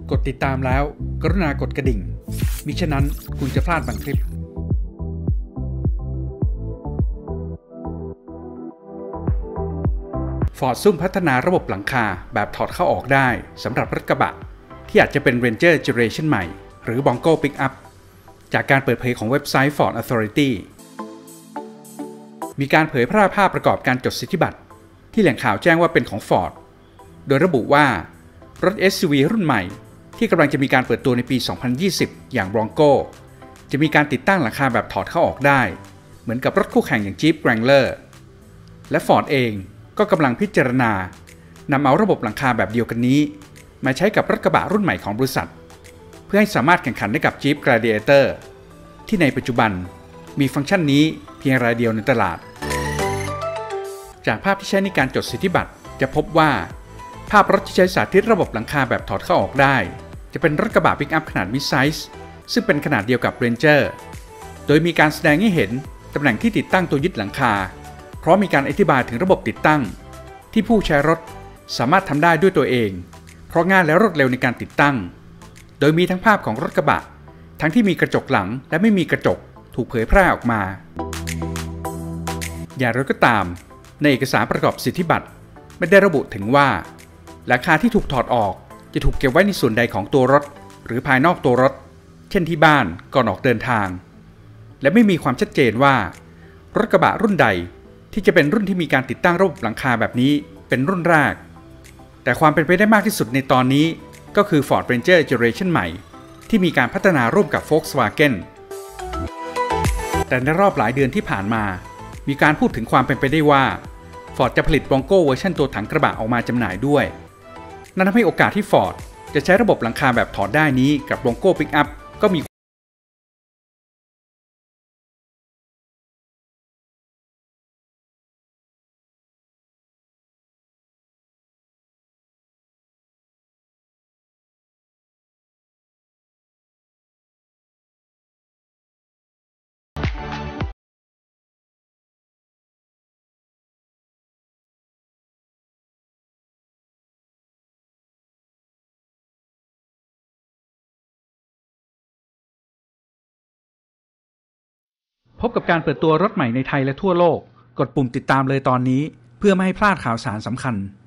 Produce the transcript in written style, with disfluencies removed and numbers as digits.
กดติดตามแล้วกรุณากดกระดิ่งมิฉะนั้นคุณจะพลาดบางคลิปFord ซุ่มพัฒนาระบบหลังคาแบบถอดเข้าออกได้สำหรับรถกระบะที่อาจจะเป็น Ranger Generation ใหม่หรือ Bronco Pickup จากการเปิดเผยของเว็บไซต์ Ford Authority มีการเผยแพร่ภาพประกอบการจดสิทธิบัตรที่แหล่งข่าวแจ้งว่าเป็นของ Ford โดยระบุว่ารถ SUV รุ่นใหม่ที่กำลังจะมีการเปิดตัวในปี 2020 อย่าง Bronco จะมีการติดตั้งหลังคาแบบถอดเข้าออกได้เหมือนกับรถคู่แข่งอย่าง Jeep Wrangler และ Ford เองก็กำลังพิจารณานำเอาระบบหลังคาแบบเดียวกันนี้มาใช้กับรถกระบะรุ่นใหม่ของบริษัทเพื่อให้สามารถแข่งขันได้กับ Jeep Gladiator ที่ในปัจจุบันมีฟังก์ชันนี้เพียงรายเดียวในตลาดจากภาพที่ใช้ในการจดสิทธิบัตรจะพบว่าภาพรถที่ใช้สาธิตระบบหลังคาแบบถอดเข้าออกได้จะเป็นรถกระบะปิกอัพขนาดมิดไซส์ซึ่งเป็นขนาดเดียวกับ Ranger โดยมีการแสดงให้เห็นตำแหน่งที่ติดตั้งตัวยึดหลังคาเพราะมีการอธิบายถึงระบบติดตั้งที่ผู้ใช้รถสามารถทำได้ด้วยตัวเองเพราะง่ายและรวดเร็วในการติดตั้งโดยมีทั้งภาพของรถกระบะทั้งที่มีกระจกหลังและไม่มีกระจกถูกเผยแพร่ออกมาอย่างไรก็ตามในเอกสารประกอบสิทธิบัตรไม่ได้ระบุถึงว่าหลังคาที่ถูกถอดออกจะถูกเก็บไว้ในส่วนใดของตัวรถหรือภายนอกตัวรถเช่นที่บ้านก่อนออกเดินทางและไม่มีความชัดเจนว่ารถกระบะรุ่นใดที่จะเป็นรุ่นที่มีการติดตั้งระบบหลังคาแบบนี้เป็นรุ่นแรกแต่ความเป็นไปได้มากที่สุดในตอนนี้ก็คือ Ford Ranger Generation ใหม่ที่มีการพัฒนาร่วมกับ Volkswagen แต่ในรอบหลายเดือนที่ผ่านมามีการพูดถึงความเป็นไปได้ว่า Ford จะผลิต Bronco เวอร์ชันตัวถังกระบะออกมาจำหน่ายด้วยนั่นทำให้โอกาสที่ Ford จะใช้ระบบหลังคาแบบถอดได้นี้กับ Bronco Pickup ก็มีพบกับการเปิดตัวรถใหม่ในไทยและทั่วโลกกดปุ่มติดตามเลยตอนนี้เพื่อไม่ให้พลาดข่าวสารสำคัญ